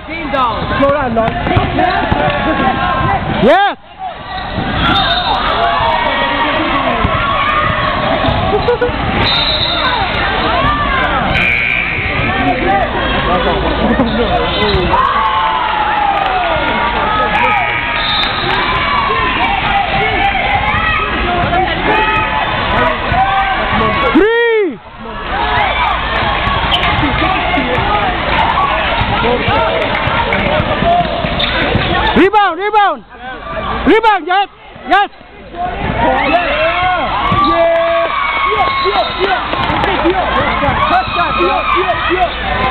Team down. Slow down, Lord. Yes. Rebound, yes, yes. Yeah.